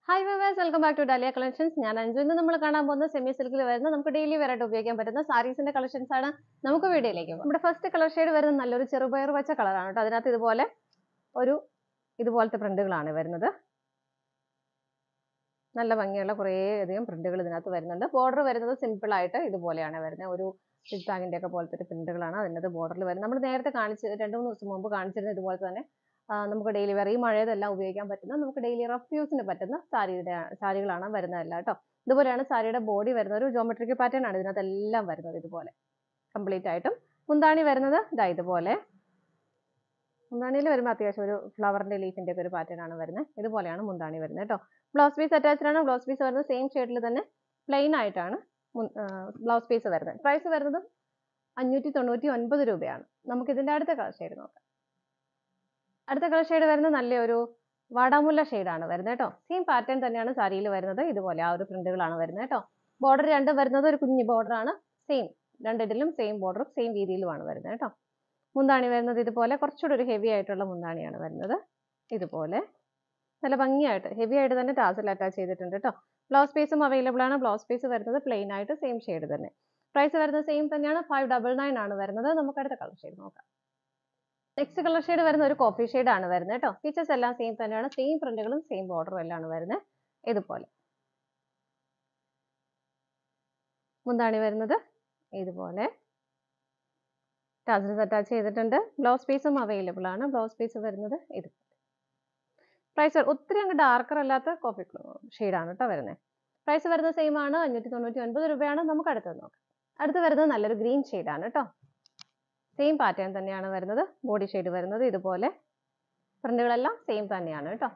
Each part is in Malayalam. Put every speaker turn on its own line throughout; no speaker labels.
Hi viewers, welcome back to Dahlia Collections. ഞാൻ അഞ്ജു. ഇന്ന് നമ്മൾ കാണാൻ പോകുന്ന സെമി സിൽക്കിൽ വരുന്ന നമുക്ക് ഡെയിലി വെയർ ആയിട്ട് ഉപയോഗിക്കാൻ പറ്റുന്ന സാരീസിന്റെ കളക്ഷൻസ് ആണ്. നമുക്ക് വീഡിയോയിലേക്ക് പോകാം. നമ്മുടെ ഫസ്റ്റ് കളർ ഷെയ്ഡ് വരുന്നത് നല്ലൊരു ചെറുപയർ പച്ച കളറാണ് കേട്ടോ. അതിനകത്ത് ഇതുപോലത്തെ പ്രിന്റുകളാണ് വരുന്നത്. നല്ല ഭംഗിയുള്ള കുറേ അധികം പ്രിന്റുകൾ ഇതിനകത്ത് വരുന്നുണ്ട്. ബോർഡർ വരുന്നത് സിമ്പിൾ ആയിട്ട് ഇതുപോലെയാണ് വരുന്നത്. ഒരു സിൽക്ക് ബാഗിന്റെ ഒക്കെ പോലത്തെ പ്രിന്റുകളാണ് അതിനകത്ത് ബോർഡറിൽ വരുന്നത്. നമ്മൾ നേരത്തെ കാണിച്ച് 2-3 ദിവസം മുമ്പ് കാണിച്ചിരുന്ന ഇതുപോലെ തന്നെ നമുക്ക് ഡെയിലി വെയർ ഈ മഴയതെല്ലാം ഉപയോഗിക്കാൻ പറ്റുന്ന നമുക്ക് ഡെയിലി റഫ് യൂസിന് പറ്റുന്ന സാരികളാണ് വരുന്നതല്ല കേട്ടോ. ഇതുപോലെയാണ് സാരിയുടെ ബോഡി വരുന്നത്. ഒരു ജോമെട്രിക്കൽ പാറ്റേൺ ആണ് ഇതിനകത്ത് എല്ലാം വരുന്നത്. ഇതുപോലെ കംപ്ലീറ്റ് ആയിട്ടും മുന്താണി വരുന്നത് ഇതാ ഇതുപോലെ. മുന്താണിയിൽ വരുമ്പോൾ അത്യാവശ്യം ഒരു ഫ്ലവറിന്റെ ലീഫിന്റെ ഒക്കെ ഒരു പാറ്റേൺ ആണ് വരുന്നത്. ഇതുപോലെയാണ് മുന്താണി വരുന്നത് കേട്ടോ. ബ്ലൗസ് പീസ് അറ്റാച്ച്ഡ് ആണ്. ബ്ലൗസ് പീസ് വരുന്നത് സെയിം ഷെയ്ഡിൽ തന്നെ പ്ലെയിൻ ആയിട്ടാണ് ബ്ലൗസ് പീസ് വരുന്നത്. പ്രൈസ് വരുന്നത് 599 രൂപയാണ്. നമുക്ക് ഇതിന്റെ അടുത്ത കളർ ഷെയ്ഡ് നോക്കാം. അടുത്ത കളർ ഷെയ്ഡ് വരുന്നത് നല്ലൊരു വാടാമുല്ല ഷെയ്ഡാണ് വരുന്നത് കേട്ടോ. സെയിം പാറ്റേൺ തന്നെയാണ് സാരിയിൽ വരുന്നത്. ഇതുപോലെ ആ ഒരു പ്രിന്റുകളാണ് വരുന്നത് കേട്ടോ. ബോർഡർ രണ്ടും വരുന്നത് ഒരു കുഞ്ഞു ബോർഡറാണ്. സെയിം രണ്ടിലും സെയിം ബോർഡറും സെയിം രീതിയിലുമാണ് വരുന്നത് കേട്ടോ. മുന്താണി വരുന്നത് ഇതുപോലെ കുറച്ചുകൂടി ഒരു ഹെവി ആയിട്ടുള്ള മുന്താണിയാണ് വരുന്നത്. ഇതുപോലെ നല്ല ഭംഗിയായിട്ട് ഹെവി ആയിട്ട് തന്നെ ടാസൽ അറ്റാച്ച് ചെയ്തിട്ടുണ്ട് കേട്ടോ. ബ്ലൗസ് പീസും അവൈലബിൾ ആണ്. ബ്ലൗസ് പീസ് വരുന്നത് പ്ലെയിൻ ആയിട്ട് സെയിം ഷെയ്ഡ് തന്നെ. പ്രൈസ് വരുന്നത് സെയിം തന്നെയാണ്. 599 ആണ് വരുന്നത്. നമുക്ക് അടുത്ത കളർ ഷെയ്ഡ് നോക്കാം. നെക്സ്റ്റ് കളർ ഷെയ്ഡ് വരുന്ന ഒരു കോഫി ഷെയ്ഡ് ആണ് വരുന്നത് കേട്ടോ. ഫീച്ചേഴ്സ് എല്ലാം സെയിം തന്നെയാണ്. സെയിം പ്രിന്റുകളും സെയിം ബോർഡറും എല്ലാം ആണ് വരുന്നത്. ഇതുപോലെ മുന്താണി വരുന്നത് ഇതുപോലെ ടാസൽസ് അറ്റാച്ച് ചെയ്തിട്ടുണ്ട്. ബ്ലൗസ് പീസും അവൈലബിൾ ആണ്. ബ്ലൗസ് പീസ് വരുന്നത് ഇതുപോലെ. പ്രൈസ് ഒത്തിരി അങ്ങ് ഡാർക്കർ അല്ലാത്ത കോഫി ഷെയ്ഡാണ് കേട്ടോ വരുന്നത്. പ്രൈസ് വരുന്നത് സെയിം ആണ്. 599 രൂപയാണ്. നമുക്ക് അടുത്തത് നോക്കാം. അടുത്ത് വരുന്നത് നല്ലൊരു ഗ്രീൻ ഷെയ്ഡാണ് കേട്ടോ. സെയിം പാറ്റേൺ തന്നെയാണ് വരുന്നത്. ബോഡി ഷെയ്ഡ് വരുന്നത് ഇതുപോലെ. പ്രിന്റുകളെല്ലാം സെയിം തന്നെയാണ് കേട്ടോ.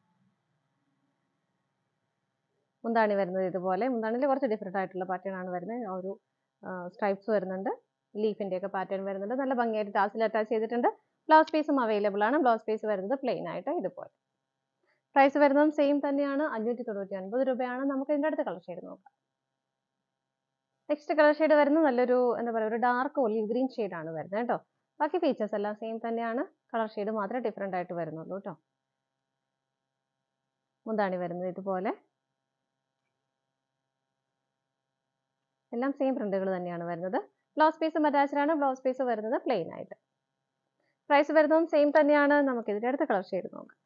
മുന്താണി വരുന്നത് ഇതുപോലെ. മുന്താണിയിൽ കുറച്ച് ഡിഫറെന്റ് ആയിട്ടുള്ള പാറ്റേൺ ആണ് വരുന്നത്. ആ ഒരു സ്ട്രൈപ്സ് വരുന്നുണ്ട്. ലീഫിന്റെ ഒക്കെ പാറ്റേൺ വരുന്നുണ്ട്. നല്ല ഭംഗിയായിട്ട് ടാസിൽ അറ്റാച്ച് ചെയ്തിട്ടുണ്ട്. ബ്ലൗസ് പീസും അവൈലബിൾ ആണ്. ബ്ലൗസ് പീസ് വരുന്നത് പ്ലെയിൻ ആയിട്ട് ഇതുപോലെ. പ്രൈസ് വരുന്നതും സെയിം തന്നെയാണ്. 599 രൂപയാണ്. നമുക്ക് ഇതിന്റെ അടുത്ത കളർ ഷെയ്ഡ് നോക്കാം. നെക്സ്റ്റ് കളർ ഷെയ്ഡ് വരുന്നത് നല്ലൊരു എന്താ പറയുക ഒരു ഡാർക്ക് ഒലിവ് ഗ്രീൻ ഷെയ്ഡാണ് വരുന്നത് കേട്ടോ. ബാക്കി ഫീച്ചേഴ്സ് എല്ലാം സെയിം തന്നെയാണ്. കളർ ഷെയ്ഡ് മാത്രമേ ഡിഫറെന്റ് ആയിട്ട് വരുന്നുള്ളൂ കേട്ടോ. മുന്താണി വരുന്നത് ഇതുപോലെ. എല്ലാം സെയിം പ്രിന്റുകൾ തന്നെയാണ് വരുന്നത്. ബ്ലൗസ് പീസും അറ്റാച്ച്ഡ് ആണ്. ബ്ലൗസ് പീസ് വരുന്നത് പ്ലെയിൻ ആയിട്ട്. പ്രൈസ് വരുന്നതും സെയിം തന്നെയാണ്. നമുക്ക് ഇതിന്റെ അടുത്ത കളർ ഷെയ്ഡ് നോക്കാം.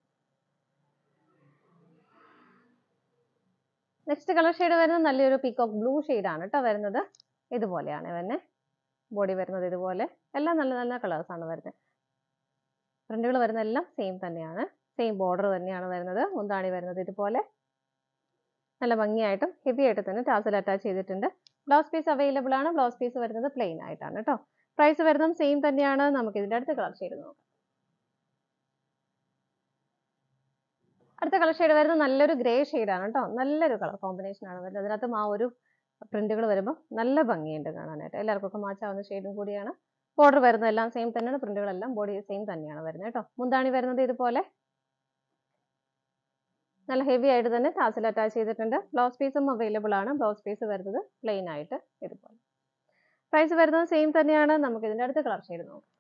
നെക്സ്റ്റ് കളർ ഷെയ്ഡ് വരുന്നത് നല്ലൊരു പീകോക്ക് ബ്ലൂ ഷെയ്ഡാണ് കേട്ടോ വരുന്നത്. ഇതുപോലെയാണ് വരുന്നത്. ബോഡി വരുന്നത് ഇതുപോലെ. എല്ലാം നല്ല നല്ല കളേഴ്സ് ആണ് വരുന്നത്. പ്രിന്റുകൾ വരുന്ന എല്ലാം സെയിം തന്നെയാണ്. സെയിം ബോർഡർ തന്നെയാണ് വരുന്നത്. മുന്താണി വരുന്നത് ഇതുപോലെ. നല്ല ഭംഗിയായിട്ടും ഹെവി ആയിട്ട് തന്നെ ടാസൽ അറ്റാച്ച് ചെയ്തിട്ടുണ്ട്. ബ്ലൗസ് പീസ് അവൈലബിൾ ആണ്. ബ്ലൗസ് പീസ് വരുന്നത് പ്ലെയിൻ ആയിട്ടാണ് കേട്ടോ. പ്രൈസ് വരുന്നതും സെയിം തന്നെയാണ്. നമുക്ക് ഇതിന്റെ അടുത്ത കളർ ഷെയ്ഡ് നോക്കാം. അടുത്ത കളർ ഷെയ്ഡ് വരുന്നത് നല്ലൊരു ഗ്രേ ഷെയ്ഡാണ് കേട്ടോ. നല്ലൊരു കളർ കോമ്പിനേഷൻ ആണ് വരുന്നത്. അതിനകത്തും ആ ഒരു പ്രിന്റുകൾ വരുമ്പോൾ നല്ല ഭംഗിയുണ്ട് കാണാനായിട്ട്. എല്ലാവർക്കും മാച്ച് ആവുന്ന ഷെയ്ഡും കൂടിയാണ്. ബോർഡർ വരുന്നതെല്ലാം സെയിം തന്നെയാണ്. പ്രിന്റുകളെല്ലാം ബോഡി സെയിം തന്നെയാണ് വരുന്നത് കേട്ടോ. മുന്താണി വരുന്നത് ഇതുപോലെ. നല്ല ഹെവി ആയിട്ട് തന്നെ ടാസൽ അറ്റാച്ച് ചെയ്തിട്ടുണ്ട്. ബ്ലൗസ് പീസും അവൈലബിൾ ആണ്. ബ്ലൗസ് പീസ് വരുന്നത് പ്ലെയിൻ ആയിട്ട് ഇതുപോലെ. പ്രൈസ് വരുന്നത് സെയിം തന്നെയാണ്. നമുക്ക് ഇതിന്റെ അടുത്ത കളർ ഷെയ്ഡ് നോക്കാം.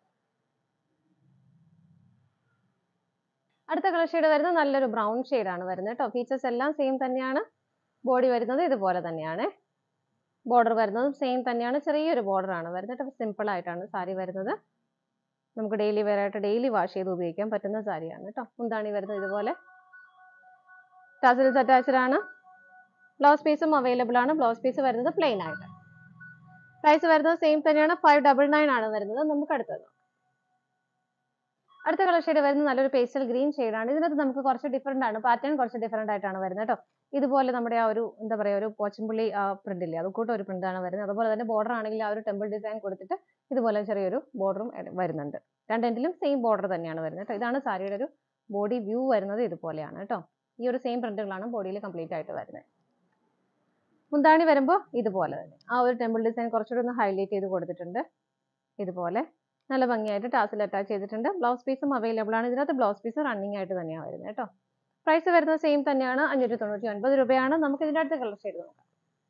അടുത്ത കളർ ഷെയ്ഡ് വരുന്നത് നല്ലൊരു ബ്രൗൺ ഷെയ്ഡാണ് വരുന്നത് കേട്ടോ. ഫീച്ചേഴ്സ് എല്ലാം സെയിം തന്നെയാണ്. ബോഡി വരുന്നത് ഇതുപോലെ തന്നെയാണ്. ബോർഡർ വരുന്നതും സെയിം തന്നെയാണ്. ചെറിയൊരു ബോർഡർ ആണ് വരുന്നത്. സിമ്പിൾ ആയിട്ടാണ് സാരി വരുന്നത്. നമുക്ക് ഡെയിലി വെയർ ആയിട്ട് ഡെയിലി വാഷ് ചെയ്ത് ഉപയോഗിക്കാൻ പറ്റുന്ന സാരിയാണ് കേട്ടോ. മുന്താണി വരുന്നത് ഇതുപോലെ. ടാസൽസ് അറ്റാച്ച്ഡ് ആണ്. ബ്ലൗസ് പീസും അവൈലബിൾ ആണ്. ബ്ലൗസ് പീസ് വരുന്നത് പ്ലെയിൻ ആയിട്ട്. പ്രൈസ് വരുന്നത് സെയിം തന്നെയാണ്. 599 ആണ് വരുന്നത്. നമുക്ക് അടുത്തത് അടുത്ത കളർ ഷെയ്ഡ് വരുന്നത് നല്ലൊരു പേസ്റ്റൽ ഗ്രീൻ ഷെയ്ഡാണ്. ഇതിനകത്ത് നമുക്ക് കുറച്ച് ഡിഫറെന്റ് ആണ്. പാറ്റേൺ കുറച്ച് ഡിഫറെന്റ് ആയിട്ടാണ് വരുന്നത് കേട്ടോ. ഇതുപോലെ നമ്മുടെ ആ ഒരു എന്താ പറയുക ഒരു പോച്ചമ്പള്ളി പ്രിന്റ് ഇല്ലേ അത് കൂട്ടം ഒരു പ്രിന്റ് ആണ് വരുന്നത്. അതുപോലെ തന്നെ ബോർഡർ ആണെങ്കിൽ ആ ഒരു ടെമ്പിൾ ഡിസൈൻ കൊടുത്തിട്ട് ഇതുപോലെ ചെറിയൊരു ബോർഡറും വരുന്നുണ്ട്. രണ്ടിലും സെയിം ബോർഡർ തന്നെയാണ് വരുന്നത് കേട്ടോ. ഇതാണ് സാരിയുടെ ഒരു ബോഡി വ്യൂ വരുന്നത് ഇതുപോലെയാണ് കേട്ടോ. ഈ ഒരു സെയിം പ്രിന്റുകളാണ് ബോഡിയിൽ കംപ്ലീറ്റ് ആയിട്ട് വരുന്നത്. മുന്താണി വരുമ്പോൾ ഇതുപോലെ തന്നെ ആ ഒരു ടെമ്പിൾ ഡിസൈൻ കുറച്ചുകൂടി ഒന്ന് ഹൈലൈറ്റ് ചെയ്ത് കൊടുത്തിട്ടുണ്ട്. ഇതുപോലെ നല്ല ഭംഗിയായിട്ട് ടാസൽ അറ്റാച്ച് ചെയ്തിട്ടുണ്ട്. ബ്ലൗസ് പീസും അവൈലബിൾ ആണ്. ഇതിനകത്ത് ബ്ലൗസ് പീസ് റണ്ണിങ് ആയിട്ട് തന്നെയാണ് വരുന്നത് കേട്ടോ. പ്രൈസ് വരുന്നത് സെയിം തന്നെയാണ്. 599 രൂപയാണ്. നമുക്ക് ഇതിന്റെ അടുത്ത കളർ ഷെയ്ഡ് നോക്കാം.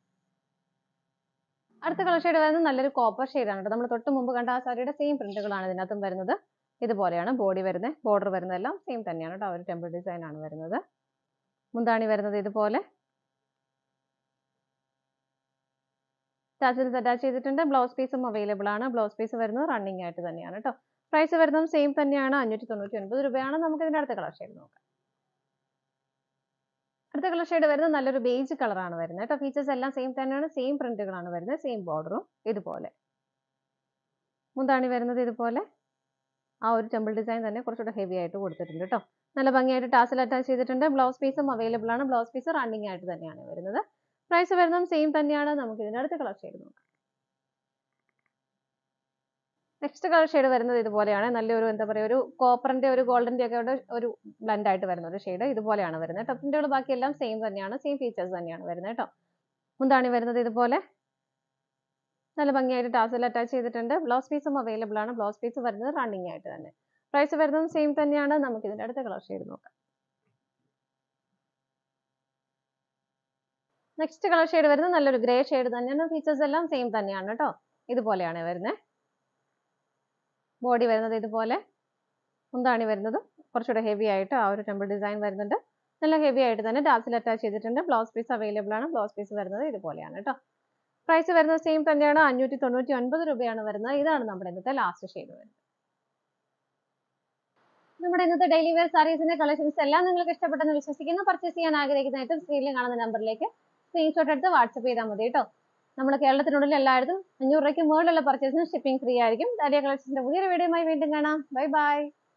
അടുത്ത കളർ ഷെയ്ഡ് വരുന്നത് നല്ലൊരു കോപ്പർ ഷെയ്ഡാണ് കേട്ടോ. നമ്മൾ തൊട്ട് മുമ്പ് കണ്ട ആ സാരിയുടെ സെയിം പ്രിന്റുകളാണ് ഇതിനകത്തും വരുന്നത്. ഇതുപോലെയാണ് ബോഡി വരുന്നത്. ബോർഡർ വരുന്നതെല്ലാം സെയിം തന്നെയാണ് കേട്ടോ. ആ ഒരു ടെമ്പിൾ ഡിസൈൻ ആണ് വരുന്നത്. മുന്താണി വരുന്നത് ഇതുപോലെ ടാസൽസ് അറ്റാച്ച് ചെയ്തിട്ടുണ്ട്. ബ്ലൗസ് പീസും അവൈലബിൾ ആണ്. ബ്ലൗസ് പീസ് വരുന്നത് റണ്ണിങ് ആയിട്ട് തന്നെയാണ് കേട്ടോ. പ്രൈസ് വരുന്നത് സെയിം തന്നെയാണ്, 599 രൂപയാണ്. നമുക്ക് ഇതിന്റെ അടുത്ത കളർ ഷെയ്ഡ് നോക്കാം. അടുത്ത കളർ ഷെയ്ഡ് വരുന്നത് നല്ലൊരു ബേജ് കളറാണ് വരുന്നത് കേട്ടോ. ഫീച്ചേഴ്സ് എല്ലാം സെയിം തന്നെയാണ്, സെയിം പ്രിന്റുകളാണ് വരുന്നത്, സെയിം ബോർഡറും ഇതുപോലെ. മുന്താണി വരുന്നത് ഇതുപോലെ ആ ഒരു ടെമ്പിൾ ഡിസൈൻ തന്നെ കുറച്ചുകൂടെ ഹെവി ആയിട്ട് കൊടുത്തിട്ടുണ്ട് കേട്ടോ. നല്ല ഭംഗിയായിട്ട് ടാസൽ അറ്റാച്ച് ചെയ്തിട്ടുണ്ട്. ബ്ലൗസ് പീസും അവൈലബിൾ ആണ്. ബ്ലൗസ് പീസ് റണ്ണിങ് ആയിട്ട് തന്നെയാണ് വരുന്നത്. പ്രൈസ് വരുന്നതും സെയിം തന്നെയാണ്. നമുക്ക് ഇതിന്റെ അടുത്ത കളർ ഷെയ്ഡ് നോക്കാം. നെക്സ്റ്റ് കളർ ഷെയ്ഡ് വരുന്നത് ഇതുപോലെയാണ്. നല്ലൊരു എന്താ പറയുക, ഒരു കോപ്പറിന്റെ ഒരു ഗോൾഡന്റെ ഒക്കെ ഒരു ബ്ലെൻഡ് ആയിട്ട് വരുന്ന ഒരു ഷെയ്ഡ് ഇതുപോലെയാണ് വരുന്നത് കേട്ടോ. പ്രിന്റുകൾ ബാക്കിയെല്ലാം സെയിം തന്നെയാണ്, സെയിം ഫീച്ചേഴ്സ് തന്നെയാണ് വരുന്നത് കേട്ടോ. മുന്താണി വരുന്നത് ഇതുപോലെ നല്ല ഭംഗിയായിട്ട് ടാസൽ അറ്റാച്ച് ചെയ്തിട്ടുണ്ട്. ബ്ലൗസ് പീസും അവൈലബിൾ ആണ്. ബ്ലൗസ് പീസ് വരുന്നത് റണ്ണിങ് ആയിട്ട് തന്നെ. പ്രൈസ് വരുന്നത് സെയിം തന്നെയാണ്. നമുക്ക് ഇതിന്റെ അടുത്ത കളർ ഷെയ്ഡ് നോക്കാം. നെക്സ്റ്റ് കളർ ഷെയ്ഡ് വരുന്നത് നല്ലൊരു ഗ്രേ ഷെയ്ഡ് തന്നെയാണ്. ഫീച്ചേഴ്സ് എല്ലാം സെയിം തന്നെയാണ് കേട്ടോ. ഇതുപോലെയാണ് വരുന്നത്. ബോഡി വരുന്നത് ഇതുപോലെ, മുന്താണി വരുന്നത് കുറച്ചുകൂടെ ഹെവി ആയിട്ട് ആ ഒരു ടെമ്പിൾ ഡിസൈൻ വരുന്നുണ്ട്. നല്ല ഹെവി ആയിട്ട് തന്നെ ടാസൽ അറ്റാച്ച് ചെയ്തിട്ടുണ്ട്. ബ്ലൗസ് പീസ് അവൈലബിൾ ആണ്. ബ്ലൗസ് പീസ് വരുന്നത് ഇതുപോലെയാണ് കേട്ടോ. പ്രൈസ് വരുന്നത് സെയിം തന്നെയാണ്, 599 രൂപയാണ് വരുന്നത്. ഇതാണ് നമ്മുടെ ഇന്നത്തെ ലാസ്റ്റ് ഷെയ്ഡ് വരുന്നത്. നമ്മുടെ ഇന്നത്തെ ഡെയിലി വെയർ സാരീസിന്റെ കളക്ഷൻസ് എല്ലാം നിങ്ങൾക്ക് ഇഷ്ടപ്പെട്ടെന്ന് വിശ്വസിക്കുന്നു. പർച്ചേസ് ചെയ്യാൻ ആഗ്രഹിക്കുന്ന ഏറ്റവും സ്ക്രീനിൽ കാണുന്ന നമ്പറിലേക്ക് സ്ക്രീൻഷോട്ട് എടുത്ത് വാട്സ്ആപ്പ് ചെയ്താൽ മതി കേട്ടോ. നമ്മൾ കേരളത്തിനുള്ളിൽ എല്ലായിടത്തും 500 രൂപയ്ക്ക് മുകളിലുള്ള പർച്ചേസിന് ഷിപ്പിംഗ് ഫ്രീ ആയിരിക്കും. ഡാലിയ കളക്ഷൻസിന്റെ പുതിയൊരു വീഡിയോയുമായി വീണ്ടും കാണാം. Bye by.